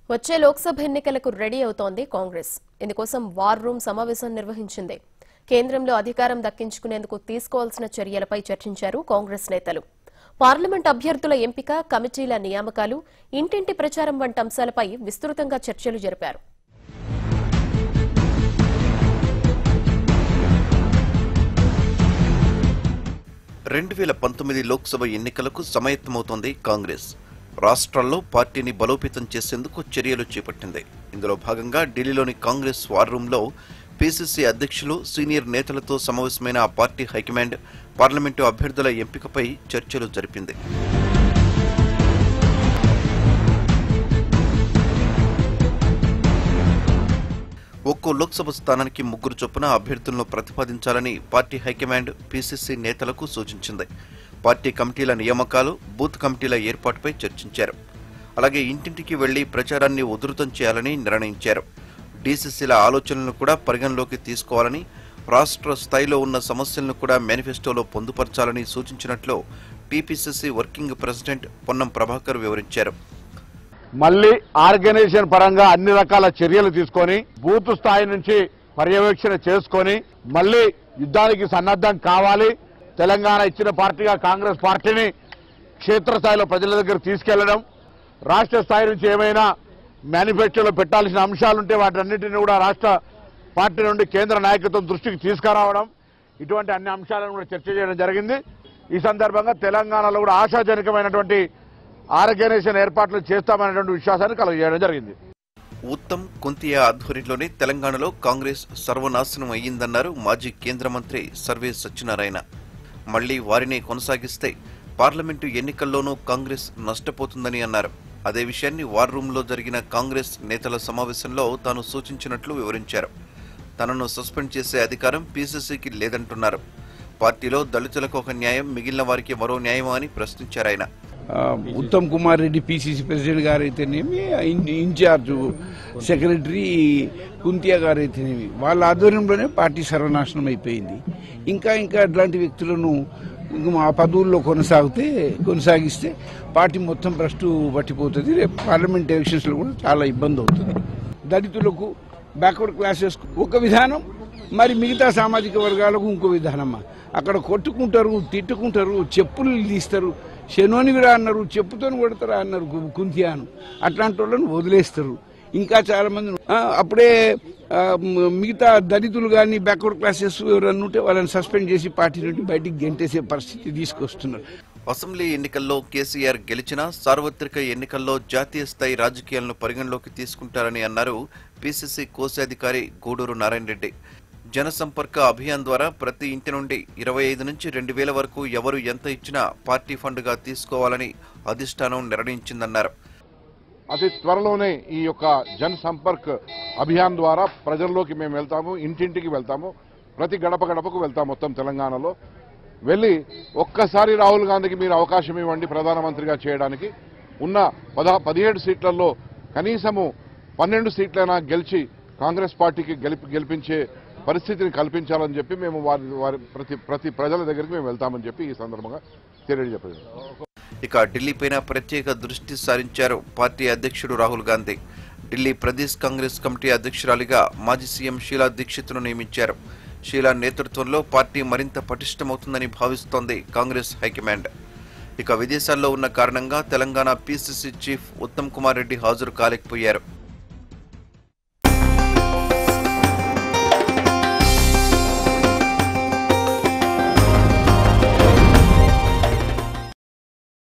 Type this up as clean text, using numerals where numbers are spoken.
వచ్చే లోక్సభ ఎన్నికలకు రెడీ అవుతోంది కాంగ్రెస్. ఇందుకోసం వార్ రూమ్ సమావేశం నిర్వహించింది. కేంద్రంలో అధికారం దక్కించుకునేందుకు తీసుకోవాల్సిన చర్యలపై చర్చించారు కాంగ్రెస్ నేతలు. పార్లమెంట్ అభ్యర్థుల ఎంపిక, కమిటీల నియామకాలు, ఇంటింటి ప్రచారం వంటి అంశాలపై విస్తృతంగా చర్చలు జరిపారు. లోక్సభ ఎన్నికలకు సమాయత్తమవుతోంది కాంగ్రెస్. రాష్ట్రాల్లో పార్టీని బలోపేతం చేసేందుకు చర్యలు చేపట్టింది. ఇందులో భాగంగా ఢిల్లీలోని కాంగ్రెస్ వార్ రూమ్లో పీసీసీ అధ్యక్షులు, సీనియర్ నేతలతో సమావేశమైన ఆ పార్టీ హైకమాండ్ పార్లమెంటు అభ్యర్థుల ఎంపికపై చర్చలు జరిపింది. ఒక్కో లోక్సభ స్థానానికి 3 చొప్పున అభ్యర్థులను ప్రతిపాదించాలని పార్టీ హైకమాండ్ పీసీసీ నేతలకు సూచించింది. పార్టీ కమిటీల నియామకాలు, బూత్ కమిటీల ఏర్పాటుపై చర్చించారు. అలాగే ఇంటింటికి వెళ్లి ప్రచారాన్ని ఉధృతం చేయాలని నిర్ణయించారు. డీసీసీల ఆలోచనలను కూడా పరిగణలోకి తీసుకోవాలని, రాష్ట్ర స్థాయిలో ఉన్న సమస్యలను కూడా మేనిఫెస్టోలో పొందుపరచాలని సూచించినట్లు TPCC working president Ponnam Prabhakar వివరించారు. మళ్లీ ఆర్గనైజేషన్ పరంగా అన్ని రకాల చర్యలు తీసుకొని బూత్ స్థాయి నుంచి పర్యవేక్షణ చేసుకొని మళ్లీ యుద్ధానికి సన్నద్ధం కావాలి. తెలంగాణ ఇచ్చిన పార్టీగా కాంగ్రెస్ పార్టీని క్షేత్రస్థాయిలో ప్రజల దగ్గర తీసుకెళ్లడం, రాష్ట్ర స్థాయి నుంచి ఏమైనా మేనిఫెస్టోలో పెట్టాల్సిన అంశాలుంటే వాటన్నిటిని కూడా రాష్ట్ర పార్టీ నుండి కేంద్ర నాయకత్వం దృష్టికి తీసుకురావడం, ఇటువంటి అన్ని అంశాలను కూడా చర్చ చేయడం జరిగింది. ఈ సందర్భంగా తెలంగాణలో కూడా ఆశాజనకమైనటువంటి ఆర్గనైజేషన్ ఏర్పాట్లు చేస్తామనేటువంటి విశ్వాసాన్ని కలుగజేయడం జరిగింది. ఉత్తమ్ కుంతియా ఆధ్వర్యంలోనే తెలంగాణలో కాంగ్రెస్ సర్వనాశనం అయ్యిందన్నారు మాజీ కేంద్ర మంత్రి సర్వే సత్యనారాయణ. మళ్లీ వారిని కొనసాగిస్తే పార్లమెంటు ఎన్నికల్లోనూ కాంగ్రెస్ నష్టపోతుందని అన్నారు. అదే విషయాన్ని వార్ రూమ్లో జరిగిన కాంగ్రెస్ నేతల సమావేశంలో తాను సూచించినట్లు వివరించారు. తనను సస్పెండ్ చేసే అధికారం పీసీసీకి లేదంటున్నారు. పార్టీలో దళితులకు ఒక న్యాయం, మిగిలిన వారికి మరో న్యాయమా అని ప్రశ్నించారు ఆయన. ఉత్తమ్ కుమార్ రెడ్డి పీసీసీ ప్రెసిడెంట్ గారు అయితేనేమి, ఇన్ఛార్జ్ సెక్రటరీ కుంతియా గారు అయితేనేమి, వాళ్ళ ఆధ్వర్యంలోనే పార్టీ సర్వనాశనం అయిపోయింది. ఇంకా అట్లాంటి వ్యక్తులను ఆ పదవుల్లో కొనసాగిస్తే పార్టీ మొత్తం భ్రష్టు పట్టిపోతుంది. రేపు పార్లమెంట్ ఎలక్షన్స్ లో కూడా చాలా ఇబ్బంది అవుతుంది. దళితులకు, బ్యాక్వర్డ్ క్లాసెస్ ఒక విధానం, మరి మిగతా సామాజిక వర్గాలకు ఇంకో విధానమా? అక్కడ కొట్టుకుంటారు, తిట్టుకుంటారు, చెప్పులు తీస్తారు, శనోనివిరా అన్నారు, చెప్పుతో కొడతారా అన్నారు కుంతియాను. అట్లాంటి వాళ్ళని వదిలేస్తారు. ఇంకా చాలా మంది అప్పుడే మిగతా దళితులు కానీ బ్యాక్వర్డ్ క్లాసెస్ ఎవరన్నా ఉంటే వాళ్ళని సస్పెండ్ చేసి పార్టీ నుండి బయటికి గెంటేసే పరిస్థితి తీసుకొస్తున్నారు. అసెంబ్లీ ఎన్నికల్లో కేసీఆర్ గెలిచినా సార్వత్రిక ఎన్నికల్లో జాతీయ స్థాయి రాజకీయాలను పరిగణలోకి తీసుకుంటారని అన్నారు పీసీసీ కోశాధికారి గూడూరు నారాయణ రెడ్డి. జనసంపర్క అభియాన్ ద్వారా ప్రతి ఇంటి నుండి 25 నుంచి 2,000 వరకు ఎవరు ఎంత ఇచ్చినా పార్టీ ఫండ్గా తీసుకోవాలని అధిష్టానం నిర్ణయించిందన్నారు. అతి త్వరలోనే ఈ యొక్క జన్ సంపర్క్ అభియాన్ ద్వారా ప్రజల్లోకి మేము వెళ్తాము, ఇంటింటికి వెళ్తాము, ప్రతి గడప గడపకు వెళ్తాము మొత్తం తెలంగాణలో. వెళ్ళి ఒక్కసారి రాహుల్ గాంధీకి మీరు అవకాశం ఇవ్వండి ప్రధానమంత్రిగా చేయడానికి. ఉన్న 17 సీట్లలో కనీసము 12 సీట్లైనా గెలిచి కాంగ్రెస్ పార్టీకి గెలిపించే పరిస్థితిని కల్పించాలని చెప్పి మేము వారి ప్రతి ప్రజల దగ్గరికి మేము వెళ్తామని చెప్పి ఈ సందర్భంగా తెలియజెప్పారు. ఇక ఢిల్లీపైన ప్రత్యేక దృష్టి సారించారు పార్టీ అధ్యక్షుడు రాహుల్ గాంధీ. ఢిల్లీ ప్రదేశ్ కాంగ్రెస్ కమిటీ అధ్యక్షురాలిగా మాజీ సీఎం షీలా దీక్షిత్ను నియమించారు. షీలా నేతృత్వంలో పార్టీ మరింత పటిష్టమవుతుందని భావిస్తోంది కాంగ్రెస్ హైకమాండ్. ఇక విదేశాల్లో ఉన్న కారణంగా తెలంగాణ పీసీసీ చీఫ్ ఉత్తమ్ కుమార్ రెడ్డి హాజరు కాలేకపోయారు.